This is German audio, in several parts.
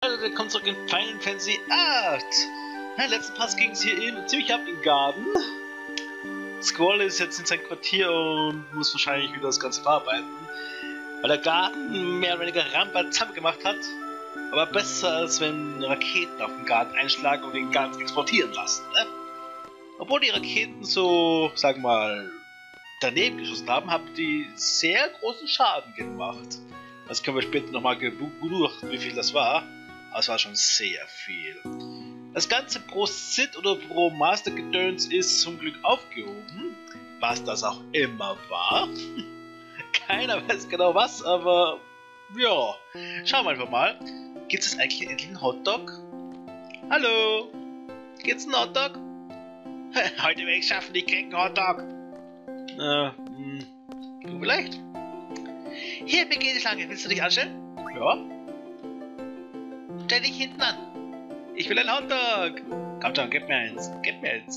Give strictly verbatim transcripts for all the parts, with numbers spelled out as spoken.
Hallo, willkommen zurück in Final Fantasy acht. Ja, letzten Pass ging es hier in ziemlich ab in den Garten. Squall ist jetzt in sein Quartier und muss wahrscheinlich wieder das Ganze verarbeiten, weil der Garten mehr oder weniger Rambazamba zusammen gemacht hat. Aber besser, als wenn Raketen auf den Garten einschlagen und den Garten exportieren lassen, ne? Obwohl die Raketen so, sagen wir mal, daneben geschossen haben, haben die sehr großen Schaden gemacht. Das können wir später nochmal beobachten, wie viel das war. Aber es war schon sehr viel. Das ganze Pro Sid oder Pro Master Gedöns ist zum Glück aufgehoben. Was das auch immer war. Keiner weiß genau was, aber ja. Schauen wir einfach mal. Gibt es eigentlich endlich einen Hotdog? Hallo? Gibt's einen Hotdog? Heute werde ich schaffen, ich krieg einen Hotdog. Äh, hm, du vielleicht? Hier, mir geht es lange. Willst du dich anstellen? Ja. Stell dich hinten an. Ich will einen Hotdog. Komm schon, gib mir eins. Gib mir eins.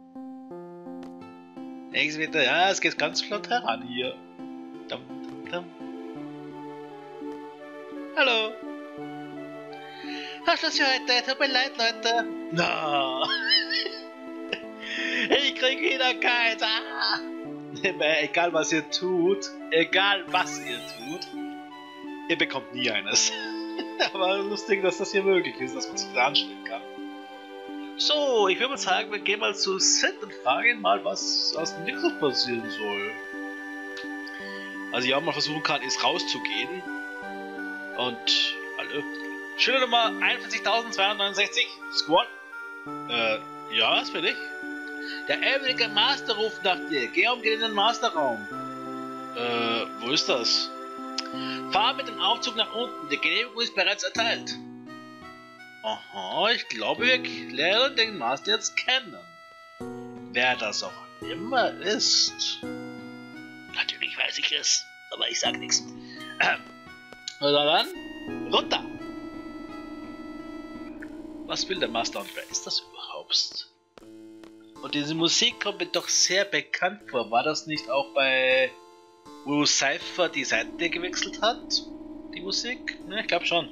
Nächstes bitte. Ja, es geht ganz flott heran hier. Dum, dum, dum. Hallo. Ach, Schluss für heute. Tut mir leid, Leute. No. Ich krieg wieder keins. Ah. Egal was ihr tut, egal was ihr tut, ihr bekommt nie eines. Aber lustig, dass das hier möglich ist, dass man sich da anstellen kann. So, ich würde mal sagen, wir gehen mal zu Sid und fragen ihn mal, was aus dem Nexus passieren soll. Also ich auch mal versuchen kann, ist rauszugehen. Und, hallo. Schüler Nummer einundvierzigtausendzweihundertneunundsechzig, Squad. Äh, ja, was für dich? Der ewige Master ruft nach dir. Geh umgehend in den Masterraum. Äh, wo ist das? Fahr mit dem Aufzug nach unten. Die Genehmigung ist bereits erteilt. Aha, ich glaube, wir lernen den Master jetzt kennen. Wer das auch immer ist. Natürlich weiß ich es, aber ich sag nichts. Ähm, oder dann, runter. Was will der Master und wer ist das überhaupt? Und diese Musik kommt mir doch sehr bekannt vor. War das nicht auch bei wo Cypher die Seite gewechselt hat? Die Musik? Ne, ich glaube schon.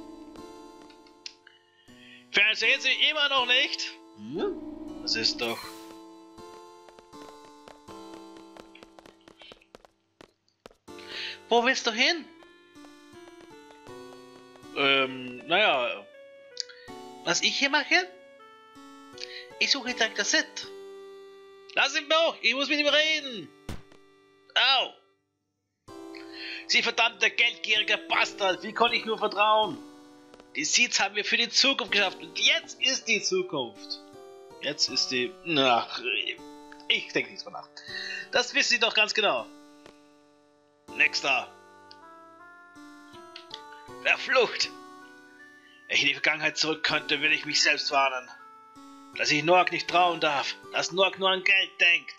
Verstehen Sie immer noch nicht? Hm? Das ist doch... Wo willst du hin? Ähm, naja... Was ich hier mache? Ich suche direkt das Sid. Lass ihn doch! Ich muss mit ihm reden! Au! Sie verdammte geldgierige Bastard! Wie konnte ich nur vertrauen? Die Seeds haben wir für die Zukunft geschafft und jetzt ist die Zukunft. Jetzt ist die... Ach, ich denke nichts mehr nach. Das wissen Sie doch ganz genau. Nächster. Verflucht! Wenn ich in die Vergangenheit zurück könnte, würde ich mich selbst warnen. Dass ich Noak nicht trauen darf, dass Noak nur an Geld denkt.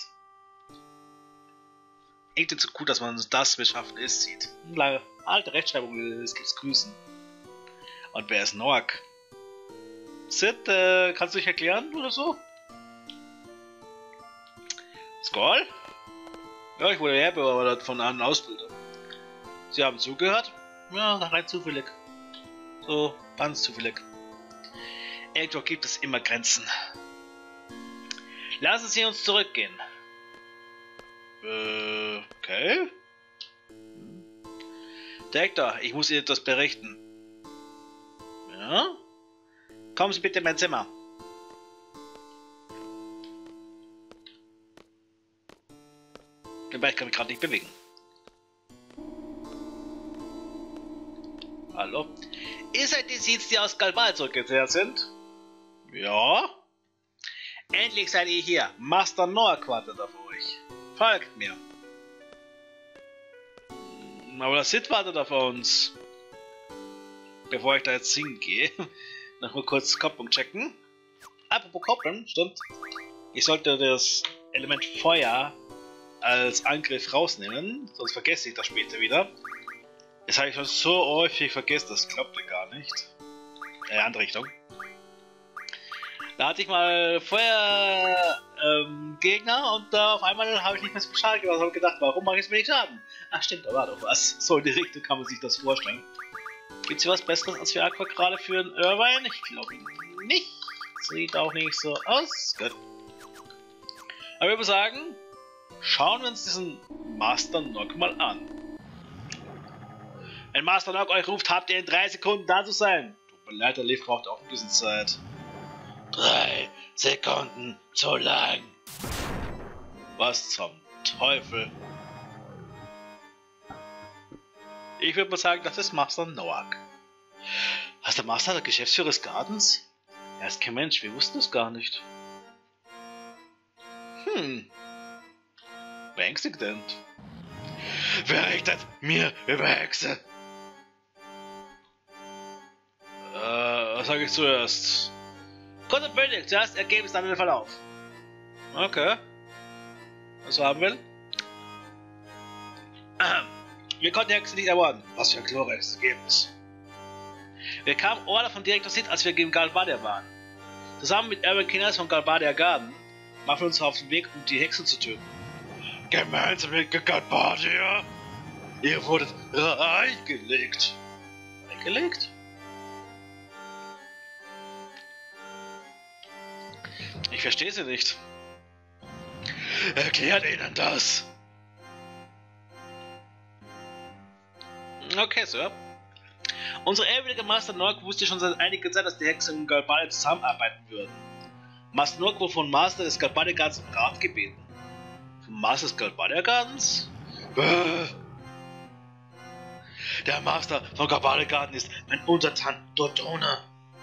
Irgendwie so gut, dass man das beschaffen ist, sieht. Lange alte Rechtschreibung, es gibt's Grüßen. Und wer ist Noak? Sid, äh, kannst du dich erklären oder so? Squall? Ja, ich wurde herbeordert von einem Ausbilder. Sie haben zugehört? Ja, rein zufällig. So, ganz zufällig. Irgendwo gibt es immer Grenzen. Lassen Sie uns zurückgehen. Äh, okay. Direktor, ich muss Ihnen etwas berichten. Ja? Kommen Sie bitte in mein Zimmer. Ich kann mich gerade nicht bewegen. Hallo? Ihr seid die Seeds, die aus Galval zurückgekehrt sind? Ja. Endlich seid ihr hier. Master Noak wartet auf euch. Folgt mir. Aber der Sid wartet auf uns. Bevor ich da jetzt hingehe, noch mal kurz Kopplung checken. Apropos Kopplung, stimmt. Ich sollte das Element Feuer als Angriff rausnehmen, sonst vergesse ich das später wieder. Das habe ich schon so häufig vergessen, das glaubt ihr gar nicht. Äh, andere Richtung. Da hatte ich mal Feuer ähm, Gegner und da auf einmal habe ich nicht mehr so viel Schaden gemacht und habe gedacht, warum mache ich so wenig Schaden? Ach stimmt, da war doch was. So in die Richtung kann man sich das vorstellen. Gibt es hier was Besseres als für Aqua gerade für einen Irvine? Ich glaube nicht. Sieht auch nicht so aus. Gut. Aber ich würde sagen, schauen wir uns diesen Master Nock mal an. Wenn Master Nock euch ruft, habt ihr in drei Sekunden da zu sein. Tut mir leid, der Leaf braucht auch ein bisschen Zeit. Drei Sekunden zu lang. Was zum Teufel? Ich würde mal sagen, das ist Master Nock. Was, der Master der Geschäftsführer des Gartens? Er ist kein Mensch, wir wussten es gar nicht. Hm. Beängstigend. Wer richtet mir über Hexe? Äh, was sage ich zuerst? Kurz und bündig, zuerst Ergebnis, dann den Verlauf. Okay. Was haben wir? Wir konnten die Hexe nicht ermorden. Was für ein glorreiches Ergebnis. Wir kamen Order von Direktor Sid, als wir gegen Galbadia waren. Zusammen mit Erwin Kinners von Galbadia Garden machen wir uns auf den Weg, um die Hexe zu töten. Gemeinsam mit Galbadia? Ihr wurdet reingelegt. Reingelegt? Ich verstehe sie nicht. Erklärt ihnen das. Okay, Sir. Unsere ehrwürdige Master Nock wusste schon seit einiger Zeit, dass die Hexe und Galbadia zusammenarbeiten würden. Master Nock wurde vom Master des Galbadia Gardens um Rat gebeten. Vom Master des Galbadia Gardens? Der Master von Galbadia Garden ist mein Untertan Dodona.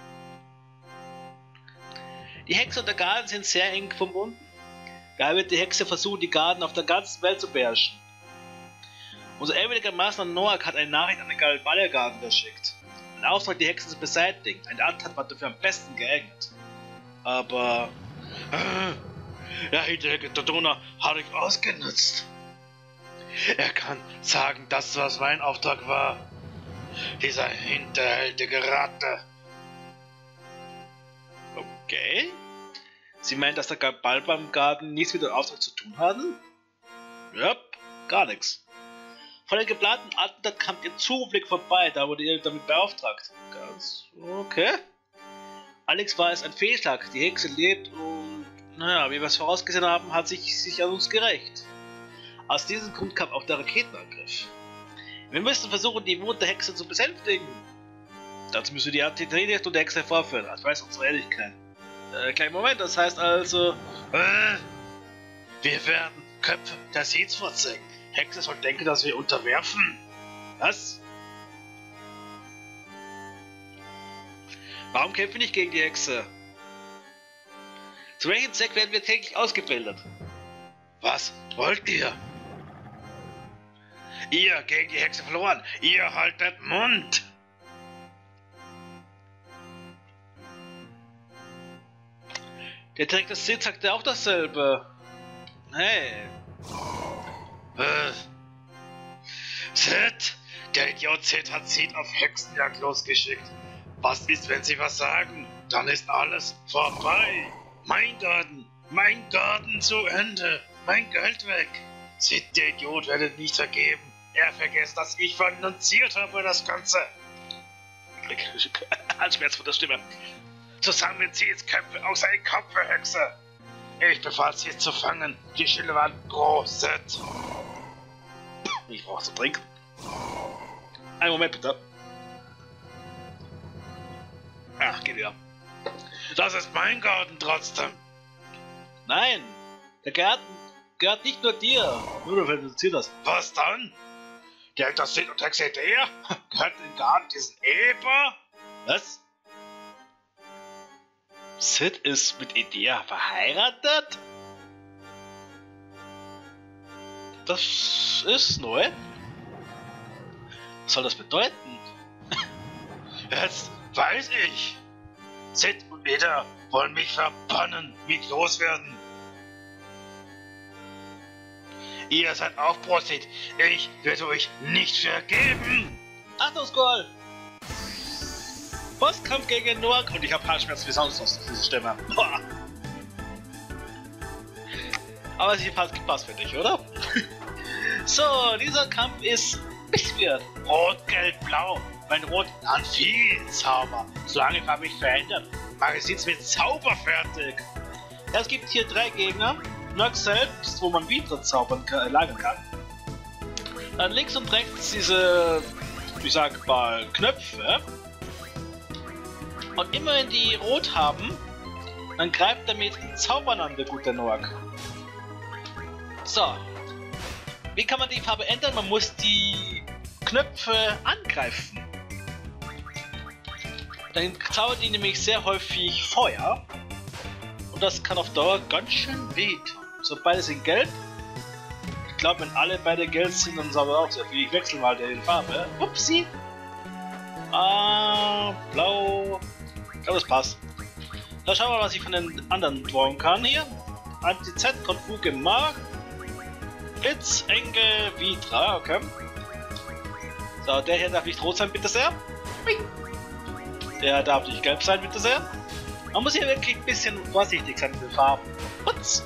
Die Hexe und der Garten sind sehr eng verbunden. Daher wird die Hexe versuchen, die Garten auf der ganzen Welt zu beherrschen. Unser ehrwürdiger Master Nock hat eine Nachricht an den Galbadia Garden verschickt. Ein Auftrag, die Hexe zu beseitigen. Eine Antat war dafür am besten geeignet. Aber... Äh, der hinterhältige Dodona hat euch ausgenutzt. Er kann sagen, dass das mein Auftrag war. Dieser hinterhältige Ratte. Okay. Sie meinen, dass der Galbadia Garden nichts mit dem Auftrag zu tun hatten? Ja, gar nichts. Von den geplanten Attentat kam ihr Zufällig vorbei, da wurde ihr damit beauftragt. Ganz okay. Alex war es ein Fehlschlag, die Hexe lebt und, naja, wie wir es vorausgesehen haben, hat sich sich an uns gerecht. Aus diesem Grund kam auch der Raketenangriff. Wir müssen versuchen, die Wut der Hexe zu besänftigen. Dazu müssen wir die Attität und der Hexe vorführen, als weiß unsere Ehrlichkeit. Äh, kleinen Moment, das heißt also... Äh, wir werden Köpfe der Seeds vorzeigen. Hexe soll denken, dass wir unterwerfen. Was? Warum kämpfen wir nicht gegen die Hexe? Zu welchem Zweck werden wir täglich ausgebildet? Was wollt ihr? Ihr gegen die Hexe verloren. Ihr haltet Mund. Der Direktor Sid sagte auch dasselbe. Hey. Äh. Sid? Der Idiot Sid hat Sid auf Hexenjagd losgeschickt. Was ist, wenn sie was sagen? Dann ist alles vorbei. Mein Garten, mein Garten zu Ende. Mein Geld weg. Sid, der Idiot, werdet nicht vergeben. Er vergesst, dass ich finanziert habe das Ganze. Halsschmerz von der Stimme. Zusammen zieht Köpfe aus seinen Kopf, Hexe. Ich befahl sie zu fangen. Die Schilde waren groß. Ich brauche zu trinken. Einen Moment bitte. Ach, geht wieder. Das ist mein Garten trotzdem. Nein, der Garten gehört nicht nur dir. Nur wenn du das. Was dann? Der das Sid und Hexe der gehört den Garten diesen Eber? Was? Sid ist mit Idea verheiratet? Das ist neu. Was soll das bedeuten? Jetzt weiß ich. Sid und Idea wollen mich verbannen, mich loswerden. Ihr seid Aufbrustet. Ich werde euch nicht vergeben. Achtung, Squall! Bosskampf gegen Nock und ich habe Halsschmerzen wie sonst was diese Stimme. Boah. Aber sie hat gepasst für dich, oder? So, dieser Kampf ist bis wir Rot, Gelb, Blau. Mein Rot hat viel Zauber. Solange ich mich verändert, mache ich jetzt mit Zauber fertig. Ja, es gibt hier drei Gegner. Nurk selbst, wo man Vitra zaubern kann, äh, lagern kann. Dann links und rechts diese, ich sag mal, Knöpfe. Und immer wenn die rot haben, dann greift er mit Zaubern an, der gute Nurk. So. Wie kann man die Farbe ändern? Man muss die Knöpfe angreifen. Dann zaubert die nämlich sehr häufig Feuer. Und das kann auf Dauer ganz schön wehtun. So, beide sind gelb. Ich glaube, wenn alle beide gelb sind, dann zaubert auch sehr viel. Ich wechsle mal die Farbe. Upsi. Ah, blau. Ich glaube, das passt. Da schauen wir mal, was ich von den anderen bauen kann. Hier. Anti-Z, Konfuge, Mark. Blitz, Engel, Vitra. Okay. So, der hier darf nicht rot sein, bitte sehr. Der darf nicht gelb sein, bitte sehr. Man muss hier wirklich ein bisschen vorsichtig sein mit den Farben. Putz!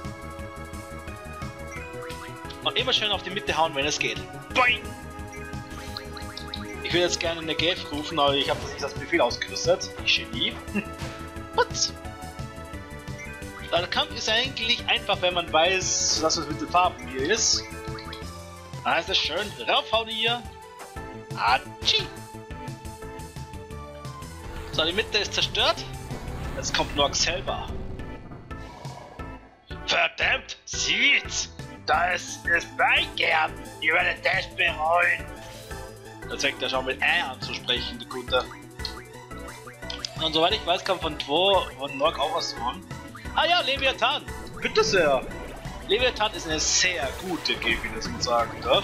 Und immer schön auf die Mitte hauen, wenn es geht. Boing! Ich will jetzt gerne eine G F rufen, aber ich habe das nicht als Befehl ausgerüstet. Ich Genie. Putz! Der Kampf ist eigentlich einfach, wenn man weiß, was es mit den Farben hier ist. Da ist es schön. Raufhauen hier. Atschi! So, die Mitte ist zerstört. Jetzt kommt Nurk selber. Verdammt, sieht's! Das ist mein Gern! Ihr werdet das bereuen! Da zeigt er schon mit Ä anzusprechen, die Gute. Und soweit ich weiß, kann von Dwo von Nurk auch was tun. Ah ja, Leviathan! Bitte sehr! Leviathan ist eine sehr gute Gegner, das man sagen darf.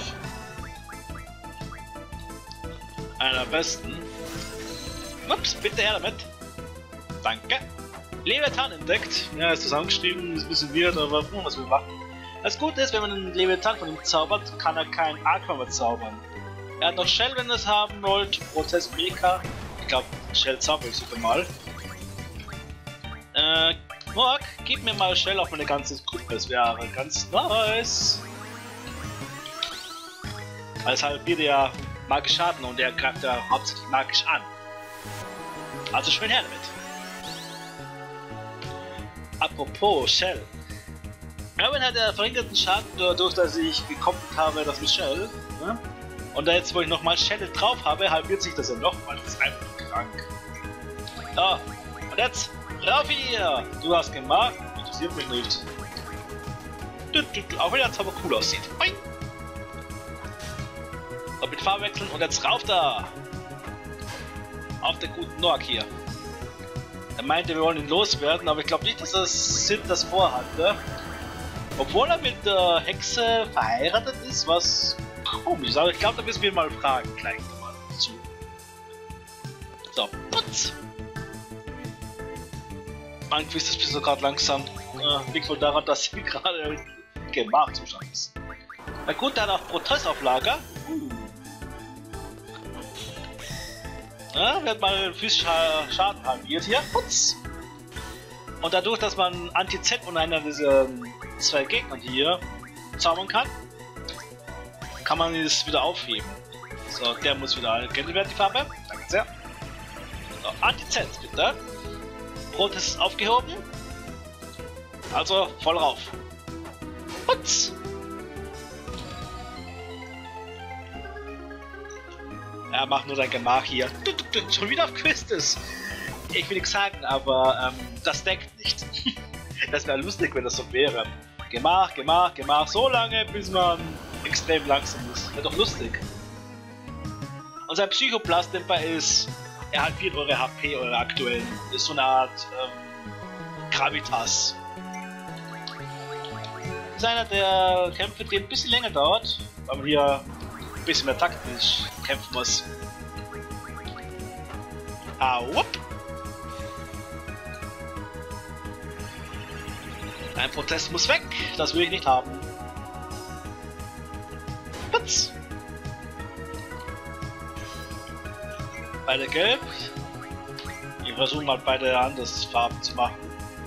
Einer der besten. Ups, bitte her damit. Danke. Leviathan entdeckt. Ja, ist zusammengeschrieben, ist ein bisschen weird, aber gucken, was wir machen. Das Gute ist, wenn man einen Leviathan von ihm zaubert, kann er keinen Aqua mehr zaubern. Er hat noch Shell, wenn ihr es haben wollt. Prozess Mecha. Ich glaube, Shell zauber ich sogar mal. Äh, Nurk, gib mir mal Shell auf meine ganze Gruppe. Das wäre ganz nice. Weil es halbiert ja magisch Schaden und er greift ja hauptsächlich magisch an. Also schön her damit. Apropos Shell. Erwin hat ja verringerten Schaden dadurch, dass ich gekoppelt habe, das mit Shell. Ne? Und da jetzt, wo ich nochmal Shell drauf habe, halbiert sich das ja nochmal. Das ist einfach krank. So, und jetzt rauf hier! Du hast gemacht, interessiert mich nicht. Du, du, du, auch wenn er jetzt aber cool aussieht. Boing. So, mit Farbe wechseln und jetzt rauf da! Auf den guten Nurk hier. Er meinte, wir wollen ihn loswerden, aber ich glaube nicht, dass das Sid das vorhatte. Obwohl er mit der Hexe verheiratet ist, was komisch ist. Aber ich glaube, da müssen wir mal fragen, gleich nochmal zu. So, putz! Irgendwie ist das bisschen gerade langsam. Äh, liegt wohl daran, dass sie gerade gemacht Zustand ist. Na gut, der hat auch Protest auf Lager. Uh. Ja, wird mal physischer Schaden halbiert hier. Putz! Und dadurch, dass man Anti-Z und einer dieser zwei Gegnern hier zaubern kann, kann man es wieder aufheben. So, der muss wieder geändert werden, die Farbe. Danke sehr. So, Anti-Z bitte. Protest ist aufgehoben. Also voll rauf. Putz! Er macht nur sein Gemach hier. Du, du, du, schon wieder auf Quistes. Ich will nichts sagen, aber ähm, das deckt nicht. Das wäre lustig, wenn das so wäre. Gemach, Gemach, Gemach, so lange, bis man extrem langsam ist. Wäre doch lustig. Und sein Psychoblast-Temper ist, er halbiert eure H P, eure aktuellen. Das ist so eine Art ähm, Gravitas. Das ist einer der Kämpfe, die ein bisschen länger dauert, weil man hier ein bisschen mehr taktisch kämpfen muss. Au! Ein Protest muss weg, das will ich nicht haben. Putz! Beide gelb. Ich versuche mal beide anders Farben zu machen.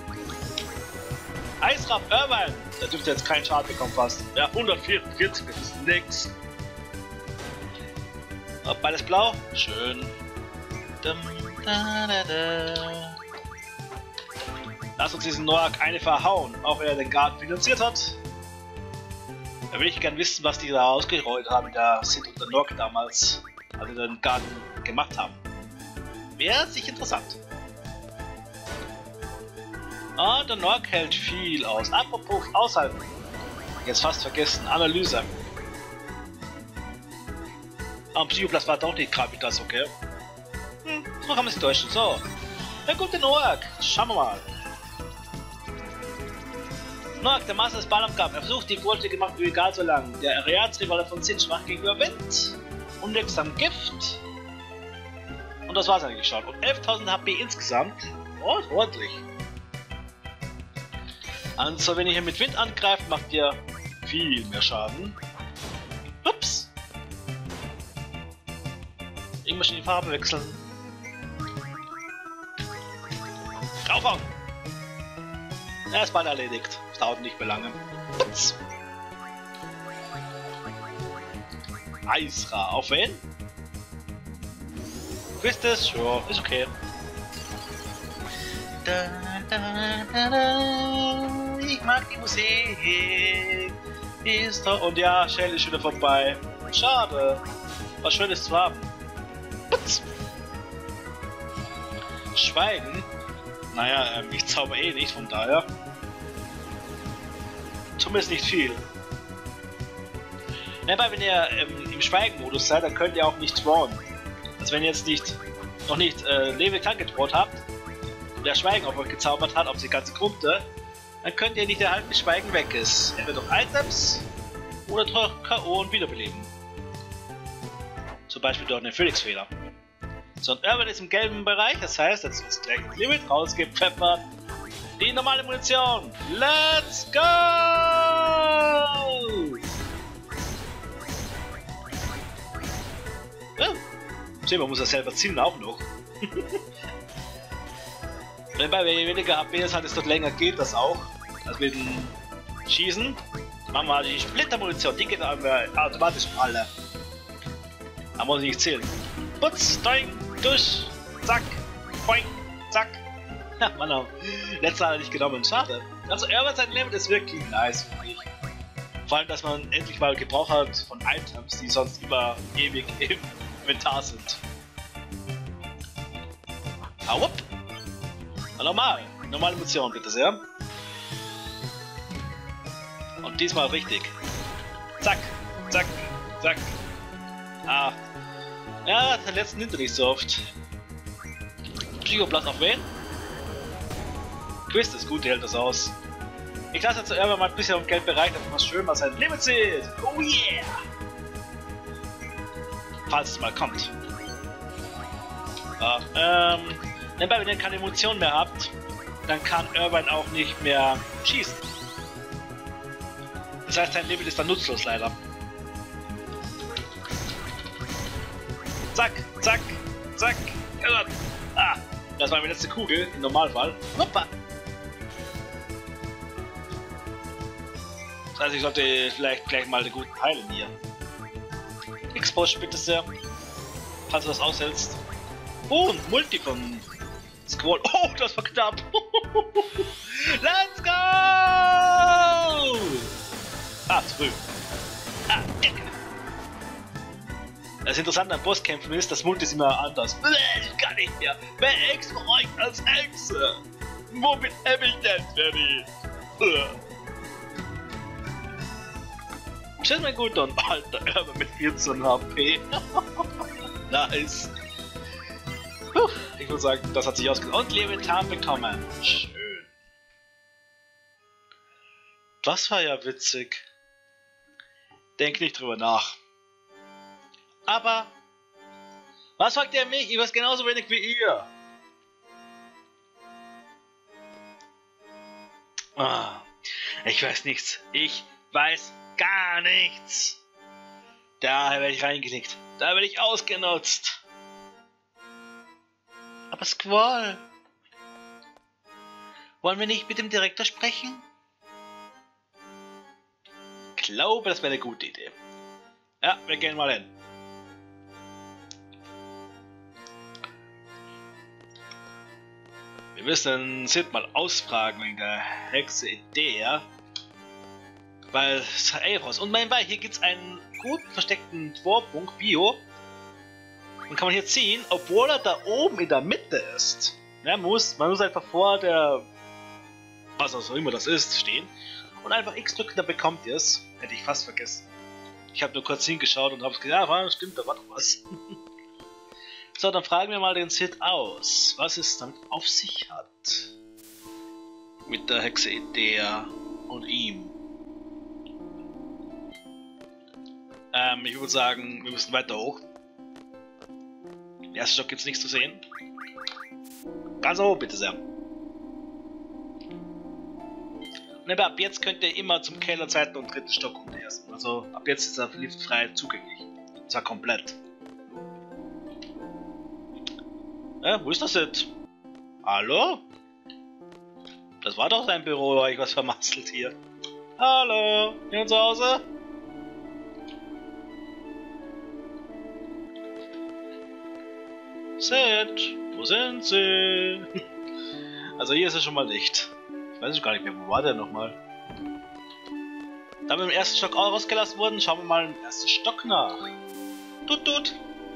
Eisraff Irvine! Der dürfte jetzt keinen Schaden bekommen fast. Ja, hundertvierundvierzig, das ist nix. Beides blau, schön. Dum, da, da, da. Lass uns diesen Noak eine verhauen, auch wenn er den Garten finanziert hat. Da will ich gern wissen, was die da ausgerollt haben, da Sid und der Noak damals, als sie den Garten gemacht haben. Wäre sich interessant. Ah, der Noak hält viel aus. Apropos aushalten. Jetzt fast vergessen. Analyse. Am Psychoplast war doch nicht gerade das, okay? Hm, so kann man sich täuschen. So. Na gut, der Noak. Schauen wir mal. Noak, der Master des Balam gab. Er versucht die Vorschläge gemacht, wie egal so lang. Der Areatsrivaler von Sid schwach gegenüber Wind. Unwirksam Gift. Und das war's eigentlich schon. Und elftausend H P insgesamt. Oh, ordentlich. Also, wenn ihr hier mit Wind angreift, macht ihr viel mehr Schaden. Ups. Ich muss die Farbe wechseln. Draufhauen! Er ist bald erledigt. Das dauert nicht mehr lange. Ups. Eisra. Auf wen? Wisst es? Ja, ist okay. Da, da, da, da. Ich mag die Musik. Ist doch. Und ja, Shell ist wieder vorbei. Schade. Was Schönes zu haben. Putz. Schweigen. Naja, ähm, ich zauber eh nicht, von daher. Zumindest nicht viel. Nebenbei, wenn ihr ähm, im Schweigen-Modus seid, dann könnt ihr auch nicht spawnen. Also wenn ihr jetzt nicht noch nicht äh, Level Tank getraut habt und der Schweigen auf euch gezaubert hat, auf die ganze Gruppe, dann könnt ihr nicht erhalten, bis Schweigen weg ist. Entweder durch Items oder durch K O und Wiederbeleben. Zum Beispiel durch einen Phoenix-Fehler. So, und Urban ist im gelben Bereich, das heißt, jetzt ist gleich das Limit rausgepfeffert. Die normale Munition. Let's go! Ja. Sehen, man muss das selber zielen auch noch. Wenn bei weniger H P es hat, es dort länger geht das auch. Also mit dem Schießen. Machen wir die Splittermunition, die geht automatisch alle. Da muss ich nicht zählen. Putz, doing, durch, zack, poing, zack. Ja, Mann, letzter hat er nicht genommen, schade. Also Urban sein Level ist wirklich nice, finde ich. Vor allem, dass man endlich mal Gebrauch hat von Items, die sonst immer ewig im Inventar sind. Aup! Normal, normale Munition bitte sehr. Und diesmal richtig. Zack, zack, zack. Ah. Ja, den letzten nimmt er nicht so oft. Psychoplast auf wen? Quist ist gut, die hält das aus. Ich lasse jetzt irgendwann mal ein bisschen um Geld bereit, damit man schön mal sein Limit sieht. Oh yeah! Falls es mal kommt. Ah, ähm, wenn ihr keine Munition mehr habt, dann kann Urban auch nicht mehr schießen. Das heißt, sein Level ist dann nutzlos leider. Zack, zack, zack. Ah, das war meine letzte Kugel im Normalfall. Hoppa! Das heißt, ich sollte vielleicht gleich mal den guten heilen hier. X-Push bitte sehr. Falls du das aushältst. Oh, ein Multi von Squall. Oh, das war knapp. Let's go! Ah, zu früh. Ah, Ecke. Das Interessante an Bosskämpfen ist, das Multi ist immer anders. Ich kann nicht mehr. Wer Ex für euch als Exe? Womit hab ich denn, Freddy? Stell mir gut an, alter Erbe mit vierzehn H P. Nice. Puh, ich würde sagen, das hat sich ausgegangen. Und Levitan bekommen. Schön. Das war ja witzig. Denk nicht drüber nach. Aber, was fragt ihr mich? Ich weiß genauso wenig wie ihr. Ah, ich weiß nichts. Ich weiß gar nichts. Da werde ich reingelegt. Da werde ich ausgenutzt. Aber Squall, wollen wir nicht mit dem Direktor sprechen? Ich glaube, das wäre eine gute Idee. Ja, wir gehen mal hin. Wir müssen Sid mal ausfragen wegen der Hexe Idea. Weil es hat raus. Und mein Weil, hier gibt es einen gut versteckten Torpunkt, Bio. Den kann man hier ziehen, obwohl er da oben in der Mitte ist. Ja, man, muss, man muss einfach vor der, was auch immer das ist, stehen. Und einfach X drücken, dann bekommt ihr es. Hätte ich fast vergessen. Ich habe nur kurz hingeschaut und habe gesagt, ja, stimmt, da war doch was. So, dann fragen wir mal den Sid aus, was es damit auf sich hat. Mit der Hexe Idea und ihm. Ähm, ich würde sagen, wir müssen weiter hoch. Im ersten Stock gibt es nichts zu sehen. Ganz hoch, bitte sehr. Und ab jetzt könnt ihr immer zum Keller, zweiten und dritten Stock und ersten. Also ab jetzt ist der Lift frei zugänglich. Und zwar komplett. Äh, wo ist das jetzt? Hallo? Das war doch dein Büro, war ich was vermasselt hier. Hallo? Jemand zu Hause? Sid, wo sind Sie? Also hier ist es schon mal nicht. Ich weiß gar nicht mehr, wo war der nochmal? Da wir im ersten Stock auch rausgelassen wurden, schauen wir mal im ersten Stock nach. Tut, tut.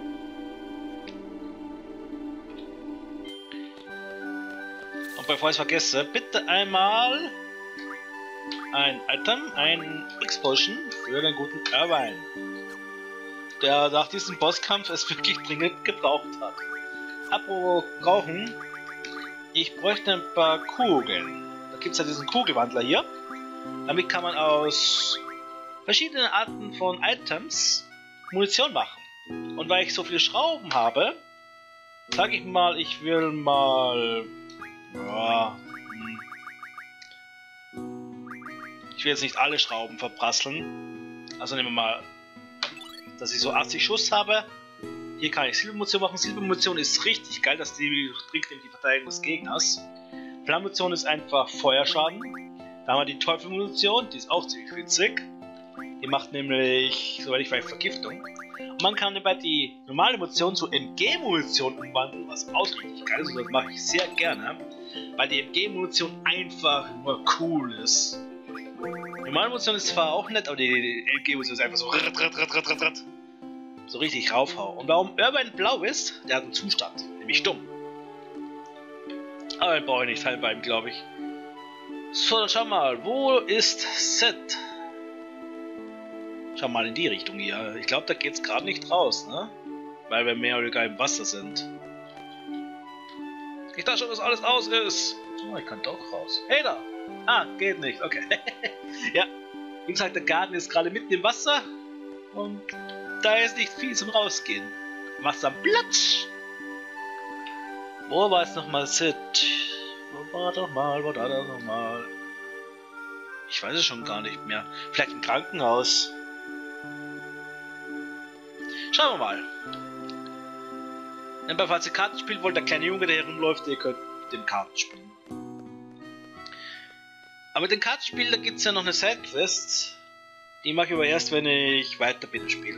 Und bevor ich es vergesse, bitte einmal ein Item, ein X-Potion für den guten Irvine, der nach diesem Bosskampf es wirklich dringend gebraucht hat. Apropos brauchen, ich bräuchte ein paar Kugeln. Da gibt es ja diesen Kugelwandler hier. Damit kann man aus verschiedenen Arten von Items Munition machen. Und weil ich so viele Schrauben habe, sage ich mal, ich will mal... Ja, ich will jetzt nicht alle Schrauben verprasseln. Also nehmen wir mal, dass ich so achtzig Schuss habe. Hier kann ich Silbermunition machen. Silbermunition ist richtig geil, dass die bringt nämlich die Verteidigung des Gegners. Flammenmunition ist einfach Feuerschaden. Da haben wir die Teufelmunition, die ist auch ziemlich witzig. Die macht nämlich, soweit ich weiß, Vergiftung. Und man kann dabei die normale Munition zu M G-Munition umwandeln, was auch richtig geil ist. Und das mache ich sehr gerne, weil die M G-Munition einfach nur cool ist. Die normale Munition ist zwar auch nett, aber die M G-Munition ist einfach so rat, rat, rat, rat, rat, rat, so richtig raufhau. Und warum Irvine blau ist, der hat einen Zustand, nämlich stumm. Aber den brauche ich nicht halb bei ihm, glaube ich. So, dann schau mal, wo ist Sid? Schau mal in die Richtung hier. Ich glaube, da geht's gerade nicht raus, ne? Weil wir mehr oder weniger im Wasser sind. Ich dachte schon, dass alles aus ist. Oh, ich kann doch raus. Hey da! Ah, geht nicht, okay. Ja, wie gesagt, der Garten ist gerade mitten im Wasser. Und da ist nicht viel zum Rausgehen. Wasser platsch! Wo war jetzt nochmal Sid? Wo war doch mal, wo war doch nochmal? Ich weiß es schon gar nicht mehr. Vielleicht im Krankenhaus. Schauen wir mal. Wenn ihr falls ihr Karten spielen wollt, der kleine Junge, der herumläuft, ihr könnt mit dem Karten spielen. Aber mit dem Kartenspiel, da gibt es ja noch eine Sidequest. Die mache ich aber erst, wenn ich weiter bin im Spiel.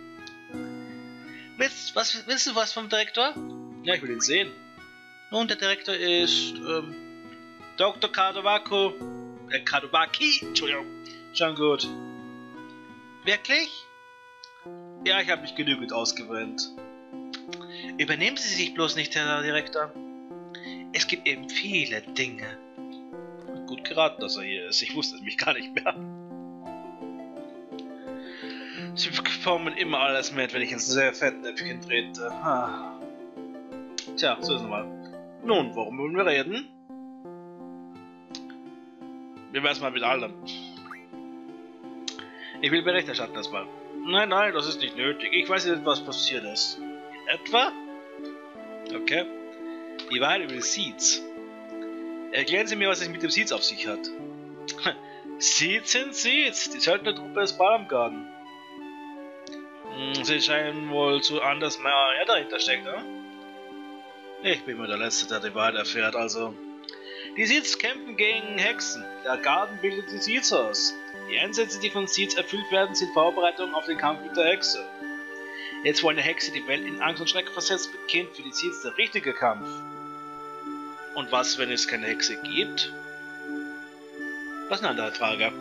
Willst, was, willst du was vom Direktor? Ja, ich will ihn sehen. Und der Direktor ist ähm, Doktor Kadowako. Äh, Kadowaki, Entschuldigung. Schon gut. Wirklich? Ja, ich habe mich genügend ausgewöhnt. Übernehmen Sie sich bloß nicht, Herr Direktor. Es gibt eben viele Dinge. Gut geraten, dass er hier ist. Ich wusste es nämlich gar nicht mehr. Sie bekommen immer alles mit, wenn ich ins sehr Fettnäpfchen trete. Ah. Tja, so ist es mal. Nun, worum wollen wir reden? Wir werden es mal mit allem. Ich will Bericht erstatten erstmal. Nein, nein, das ist nicht nötig. Ich weiß nicht, was passiert ist. Etwa? Okay. Die Wahrheit über die Seeds. Erklären Sie mir, was es mit dem Seeds auf sich hat. Seeds sind Seeds. Die Söldnertruppe ist Balamgarden. Hm, Sie scheinen wohl zu anders mehr dahinter steckt, ne? Ich bin mir der Letzte, der die Wahrheit erfährt, also. Die Seeds kämpfen gegen Hexen. Der Garten bildet die Seeds aus. Die Einsätze, die von Seeds erfüllt werden, sind Vorbereitungen auf den Kampf mit der Hexe. Jetzt, wo eine Hexe die Welt in Angst und Schrecken versetzt, beginnt für die Seeds der richtige Kampf. Und was, wenn es keine Hexe gibt? Das ist eine andere Frage.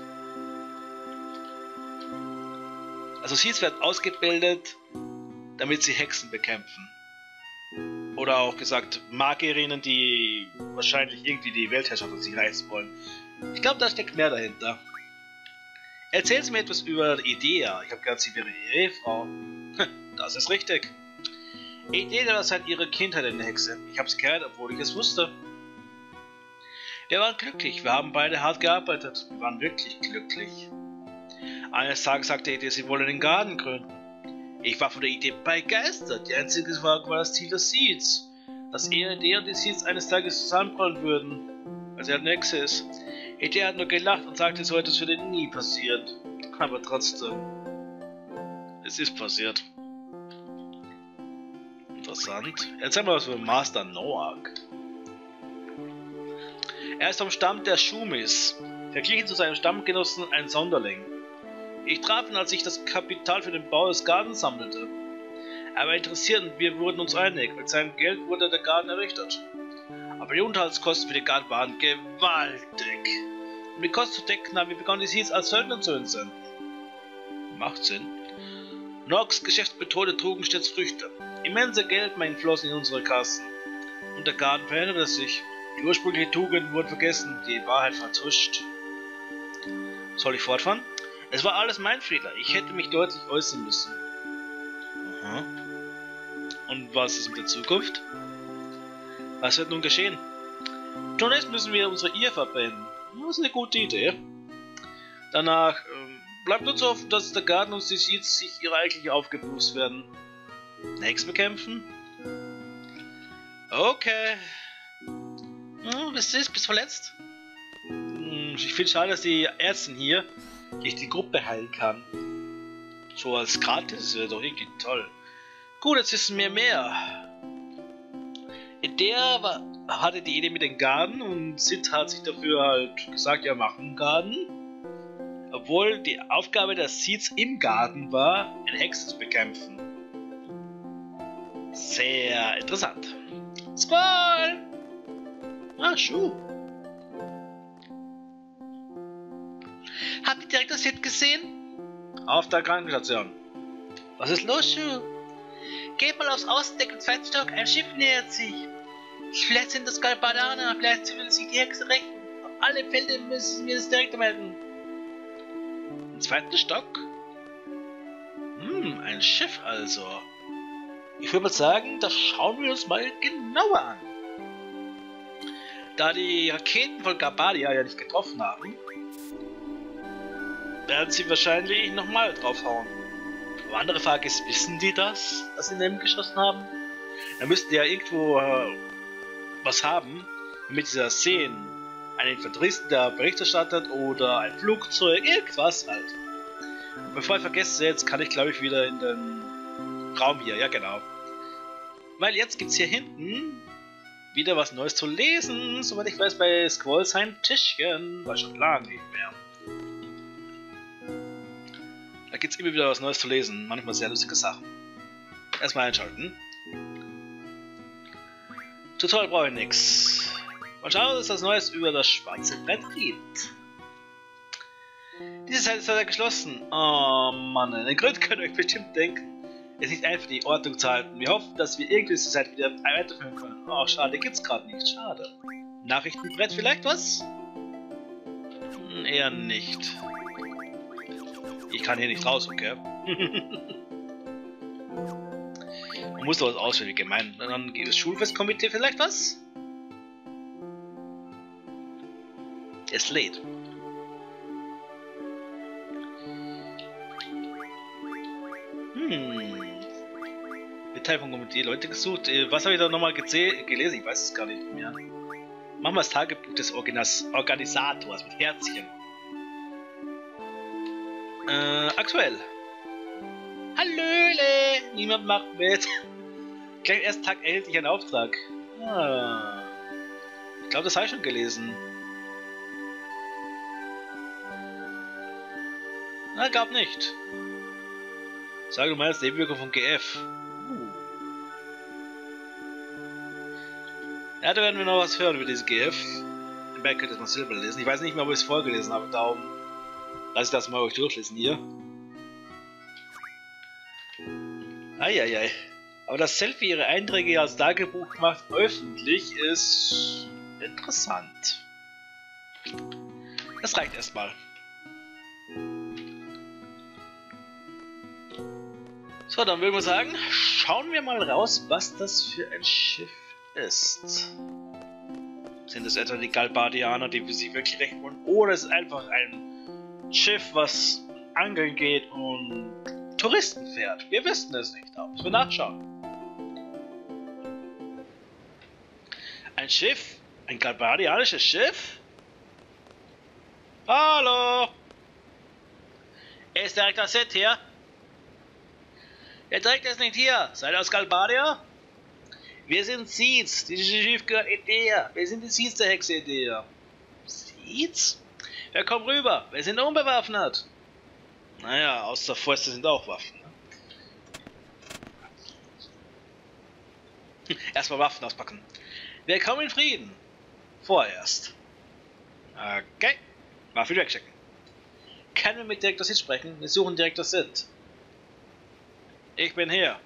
Also sie werden ausgebildet, damit sie Hexen bekämpfen. Oder auch gesagt, Magierinnen, die wahrscheinlich irgendwie die Weltherrschaft an sich reißen wollen. Ich glaube, da steckt mehr dahinter. Erzählen Sie mir etwas über Idea. Ich habe gehört, sie wäre Ihre Ehefrau. Das ist richtig. Idea war seit ihrer Kindheit eine Hexe. Ich habe es gehört, obwohl ich es wusste. Wir waren glücklich. Wir haben beide hart gearbeitet. Wir waren wirklich glücklich. Eines Tages sagte Idea, sie wolle den Garten gründen. Ich war von der Idee begeistert. Die einzige Frage war das Ziel des Seeds. Dass er, Idea und die Seeds eines Tages zusammenfallen würden. Weil sie halt eine Hexe ist. Idea hat nur gelacht und sagte, so etwas würde nie passieren. Aber trotzdem. Es ist passiert. Interessant. Erzähl mal was über Master Noak. Er ist vom Stamm der Shumis. Verglichen zu seinem Stammgenossen ein Sonderling. Ich traf ihn, als ich das Kapital für den Bau des Gartens sammelte. Er war interessiert und wir wurden uns einig. Mit seinem Geld wurde der Garten errichtet. Aber die Unterhaltskosten für den Garten waren gewaltig. Um die Kosten zu decken, haben wir begonnen, die Seeds als Söldner zu entsenden. Macht Sinn. Noaks Geschäftsmethode trugen stets Früchte. Immense Geldmengen flossen in unsere Kassen. Und der Garten veränderte sich. Die ursprünglichen Tugenden wurden vergessen, die Wahrheit vertuscht. Soll ich fortfahren? Es war alles mein Fehler. Ich hätte mich deutlich äußern müssen. Aha. Und was ist mit der Zukunft? Was wird nun geschehen? Zunächst müssen wir unsere Ehe verbinden. Das ist eine gute Idee. Danach ähm, bleibt nur zu hoffen, dass der Garten und die Seeds sich ihre eigentliche Aufgabe bewusst werden. Hexen bekämpfen? Okay. Hm, bist du bist verletzt? Hm, ich finde schade, dass die Ärztin hier nicht die Gruppe heilen kann. So als gratis wäre doch irgendwie toll. Gut, jetzt wissen wir mehr. Der war, hatte die Idee mit dem Garten und Sid hat sich dafür halt gesagt, ja, machen einen Garten. Obwohl die Aufgabe der Seeds im Garten war, eine Hexe zu bekämpfen. Sehr interessant. Squall! Ah, Schuh. Habt ihr direkt das Sid gesehen? Auf der Krankenstation. Was ist los, Schuh? Geht mal aufs Außendeck im zweiten Stock, ein Schiff nähert sich. Vielleicht sind das Galbadaner, vielleicht will sich die Hexe rächen. Auf alle Fälle müssen wir das direkt melden. Im zweiten Stock? Hm, ein Schiff also. Ich würde mal sagen, das schauen wir uns mal genauer an. Da die Raketen von Galbadia ja nicht getroffen haben, werden sie wahrscheinlich nochmal draufhauen. Aber andere Frage ist, wissen die das, dass sie neben geschossen haben? Da müssten die ja irgendwo äh, was haben, damit sie das sehen. Ein Infanterist, der Bericht erstattet oder ein Flugzeug, irgendwas halt. Und bevor ich vergesse, jetzt kann ich glaube ich wieder in den Raum hier, ja genau. Weil jetzt gibt es hier hinten wieder was Neues zu lesen, soweit ich weiß, bei Squallsheim Tischchen, war schon lange nicht mehr. Da gibt es immer wieder was Neues zu lesen, manchmal sehr lustige Sachen. Erstmal einschalten. Tutorial brauche ich nix. Mal schauen, was das Neues über das schwarze Brett gibt. Diese Seite ist leider geschlossen. Oh Mann, den Grund könnt ihr euch bestimmt denken. Es ist nicht einfach, die Ordnung zu halten. Wir hoffen, dass wir irgendwie diese Seite wieder weiterführen können. Oh, schade, gibt's gerade nicht. Schade. Nachrichtenbrett vielleicht was? Hm, eher nicht. Ich kann hier nicht raus, okay? Man muss doch was auswählen, wie gemein. Dann gibt es Schulfestkomitee vielleicht was? Es lädt. Hm. Mitteilung vom Komitee, Leute gesucht. Was habe ich da nochmal gelesen? Ich weiß es gar nicht mehr. Machen wir das Tagebuch des Organis Organisators mit Herzchen. Äh, aktuell. Hallöle! Niemand macht mit. Gleich ersten Tag erhielt ich einen Auftrag. Ah. Ich glaube, das habe ich schon gelesen. Na, gab nicht. Sag du meinst Nebenwirkung von G F. Uh. Ja, da werden wir noch was hören über dieses G F. Im Berg könnt ihr es mal selber lesen. Ich weiß nicht mehr, ob ich es vorgelesen habe, darum lasse ich das mal euch durchlesen hier. Eieiei. Aber dass Selfie ihre Einträge als Tagebuch macht öffentlich ist interessant. Das reicht erstmal. So, dann würde man sagen, schauen wir mal raus, was das für ein Schiff ist. Sind es etwa die Galbadianer, die für sich wirklich recht wollen? Oder ist es einfach ein Schiff, was angeln geht und Touristen fährt? Wir wissen es nicht, da müssen wir nachschauen. Ein Schiff? Ein galbadianisches Schiff? Hallo! Ist Direktor Sid hier? Der Direktor ist nicht hier. Seid ihr aus Galbadia? Wir sind Seeds. Dieses Schiff gehört Edea. Wir sind die Seeds der Hexe Edea. Seeds? Ja, komm rüber. Wir sind unbewaffnet. Naja, aus der Fäuste sind auch Waffen. Ne? Erstmal Waffen auspacken. Wir kommen in Frieden. Vorerst. Okay. Waffe wegchecken. Können wir mit Direktor Sid sprechen? Wir suchen Direktor Sid. Ich bin hier.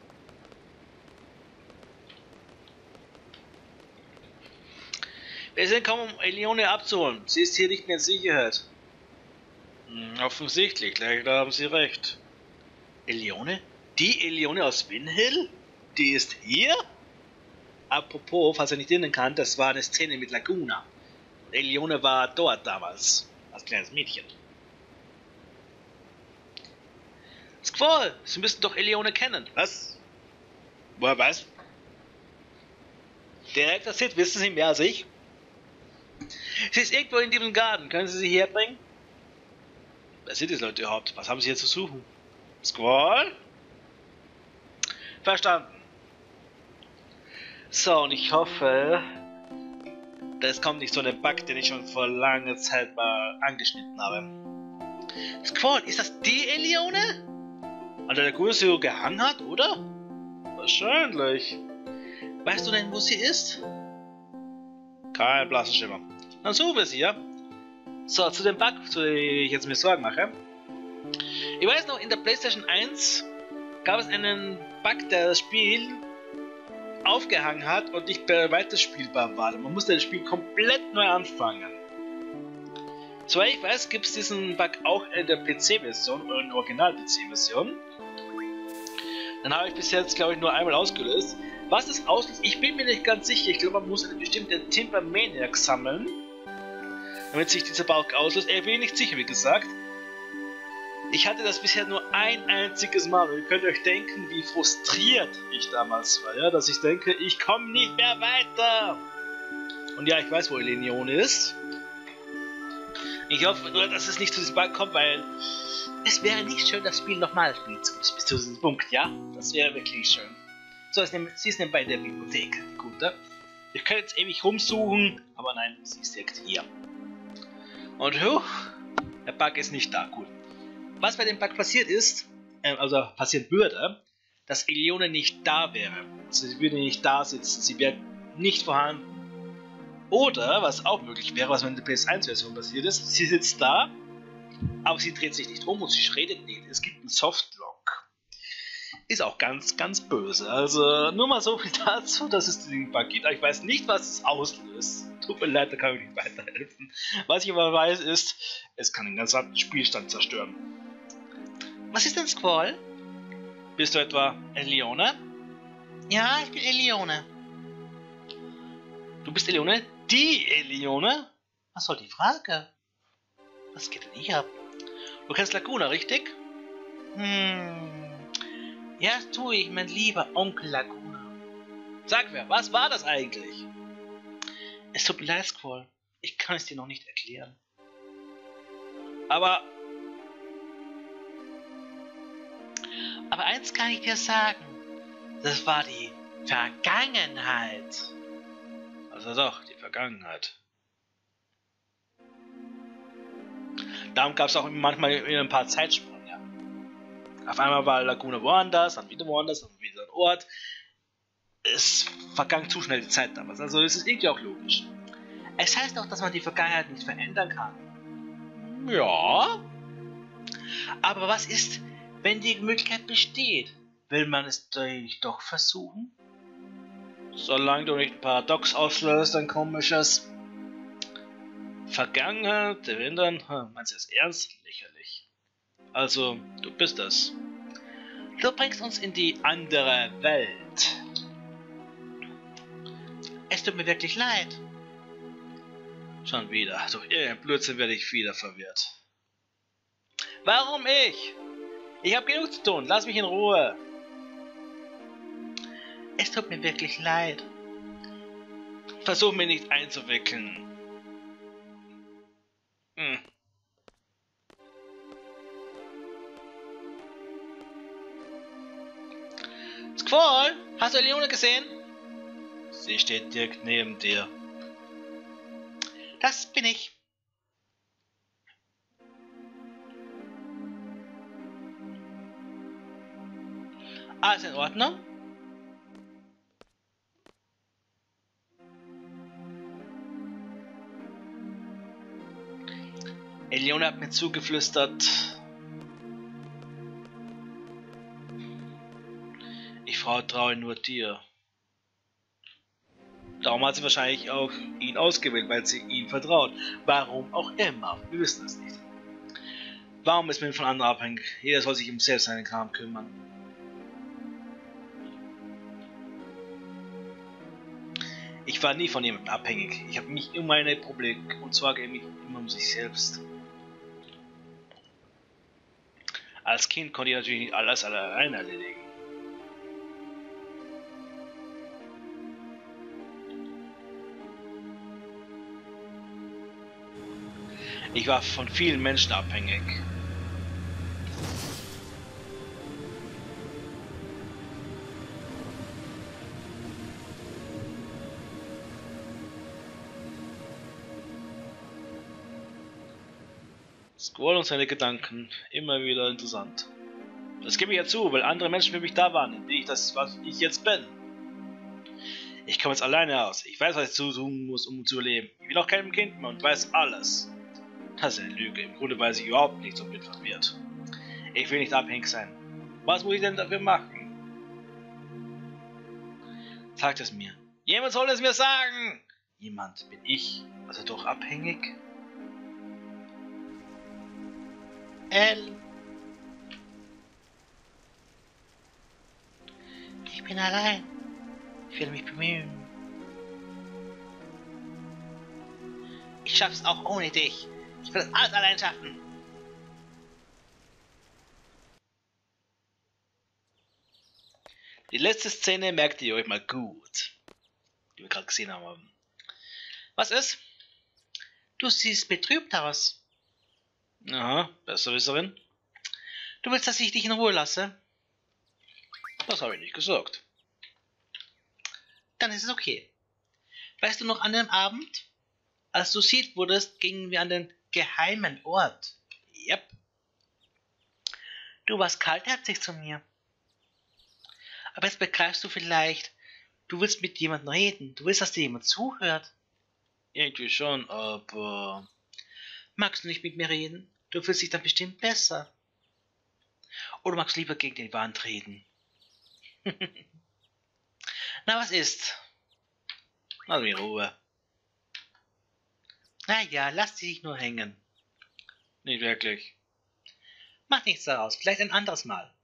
Wir sind gekommen, um Elione abzuholen. Sie ist hier nicht mehr in Sicherheit. Hm, offensichtlich, leider haben Sie recht. Elione? Die Elione aus Windhill? Die ist hier? Apropos, falls ihr nicht erinnern kann, das war eine Szene mit Laguna. Elione war dort damals, als kleines Mädchen. Squall, Sie müssten doch Elione kennen. Was? Woher weiß? Direktor Sid, wissen Sie mehr als ich? Sie ist irgendwo in diesem Garten. Können Sie sie herbringen? Wer sind diese Leute überhaupt? Was haben Sie hier zu suchen? Squall? Verstanden. So, und ich hoffe, das kommt nicht so ein Bug, den ich schon vor langer Zeit mal angeschnitten habe. Squall, ist das die Elione? An der der Kursio gehangen hat, oder? Wahrscheinlich. Weißt du denn, wo sie ist? Kein blassen Schimmer. Dann suchen wir sie, ja? So, zu dem Bug, zu dem ich jetzt mir Sorgen mache. Ich weiß noch, in der PlayStation eins gab es einen Bug, der das Spiel aufgehangen hat und nicht mehr weiter spielbar war. Man musste das Spiel komplett neu anfangen. Soweit ich weiß, gibt es diesen Bug auch in der P C-Version oder in der Original-P C-Version. Dann habe ich bis jetzt, glaube ich, nur einmal ausgelöst. Was das auslöst, ich bin mir nicht ganz sicher. Ich glaube, man muss eine bestimmte Timber Maniac sammeln, damit sich dieser Bug auslöst. Ich bin nicht sicher, wie gesagt. Ich hatte das bisher nur ein einziges Mal und ihr könnt euch denken, wie frustriert ich damals war, ja, dass ich denke, ich komme nicht mehr weiter. Und ja, ich weiß, wo Elione ist. Ich hoffe nur, dass es nicht zu diesem Bug kommt, weil es wäre nicht schön, das Spiel nochmal spielen zu müssen, bis zu diesem Punkt, ja? Das wäre wirklich schön. So, sie ist nämlich bei der Bibliothek, die gute. Ich könnte jetzt ewig rumsuchen, aber nein, sie ist direkt hier. Und huch, der Bug ist nicht da, gut. Was bei dem Bug passiert ist, äh, also passieren würde, dass Elione nicht da wäre. Also sie würde nicht da sitzen, sie wäre nicht vorhanden. Oder, was auch möglich wäre, was in der P S eins Version passiert ist, sie sitzt da, aber sie dreht sich nicht um und sie redet nicht. Es gibt einen Softlock. Ist auch ganz, ganz böse. Also nur mal so viel dazu, dass es diesen Bug gibt. Aber ich weiß nicht, was es auslöst. Tut mir leid, da kann ich nicht weiterhelfen. Was ich aber weiß ist, es kann den ganzen Spielstand zerstören. Was ist denn Squall? Bist du etwa Elione? Ja, ich bin Elione. Du bist Elione? Die Elione? Was soll die Frage? Was geht denn hier ab? Du kennst Laguna, richtig? Hm. Ja, das tue ich, mein lieber Onkel Laguna. Sag mir, was war das eigentlich? Es tut mir leid, Squall. Ich kann es dir noch nicht erklären. Aber... Aber eins kann ich dir sagen. Das war die Vergangenheit. Also doch, die Vergangenheit. Darum gab es auch manchmal ein paar Zeitsprünge. Auf einmal war Laguna woanders, dann wieder woanders, dann wieder ein Ort. es vergangen zu schnell die Zeit damals. Also es ist irgendwie auch logisch. Es heißt auch, dass man die Vergangenheit nicht verändern kann. Ja. Aber was ist, wenn die Möglichkeit besteht? Will man es doch versuchen? Solange du nicht paradox auslöst, ein komisches Vergangenheit erinnern, hm, meinst du es ernst? Lächerlich. Also, du bist es. Du bringst uns in die andere Welt. Es tut mir wirklich leid. Schon wieder. Durch irgendeinen Blödsinn werde ich wieder verwirrt. Warum ich? Ich habe genug zu tun. Lass mich in Ruhe. Es tut mir wirklich leid. Versuch mich nicht einzuwickeln. Hm. Squall, hast du Leone gesehen? Sie steht direkt neben dir. Das bin ich. Alles in Ordnung? Leone hat mir zugeflüstert. Ich vertraue nur dir. Darum hat sie wahrscheinlich auch ihn ausgewählt, weil sie ihm vertraut. Warum auch immer. Wir wissen es nicht. Warum ist man von anderen abhängig? Jeder soll sich um selbst seinen Kram kümmern. Ich war nie von jemandem abhängig. Ich habe mich um meine Probleme und sorge mich immer um sich selbst. Als Kind konnte ich natürlich nicht alles allein erledigen. Ich war von vielen Menschen abhängig. Squall und seine Gedanken, immer wieder interessant. Das gebe ich ja zu, weil andere Menschen für mich da waren, wie ich das, was ich jetzt bin. Ich komme jetzt alleine aus. Ich weiß, was ich tun muss, um zu leben. Ich bin auch kein Kind mehr und weiß alles. Das ist eine Lüge. Im Grunde weiß ich überhaupt nichts und bin verwirrt. Ich will nicht abhängig sein. Was muss ich denn dafür machen? Sagt es mir. Jemand soll es mir sagen! Jemand? Bin ich? Also doch abhängig? L. Ich bin allein. Ich werde mich bemühen. Ich schaff's auch ohne dich. Ich will das alles allein schaffen. Die letzte Szene merkt ihr euch mal gut, die wir gerade gesehen haben. Was ist? Du siehst betrübt aus. Aha, Besserwisserin. Du willst, dass ich dich in Ruhe lasse? Das habe ich nicht gesagt. Dann ist es okay. Weißt du noch an dem Abend, als du sieg wurdest, gingen wir an den geheimen Ort. Yep. Du warst kaltherzig zu mir. Aber jetzt begreifst du vielleicht, du willst mit jemandem reden. Du willst, dass dir jemand zuhört. Irgendwie schon, aber... Magst du nicht mit mir reden? Du fühlst dich dann bestimmt besser. Oder magst du lieber gegen die Wand reden? Na, was ist? Lass mich in Ruhe. Naja, lass dich nur hängen. Nicht wirklich. Mach nichts daraus, vielleicht ein anderes Mal.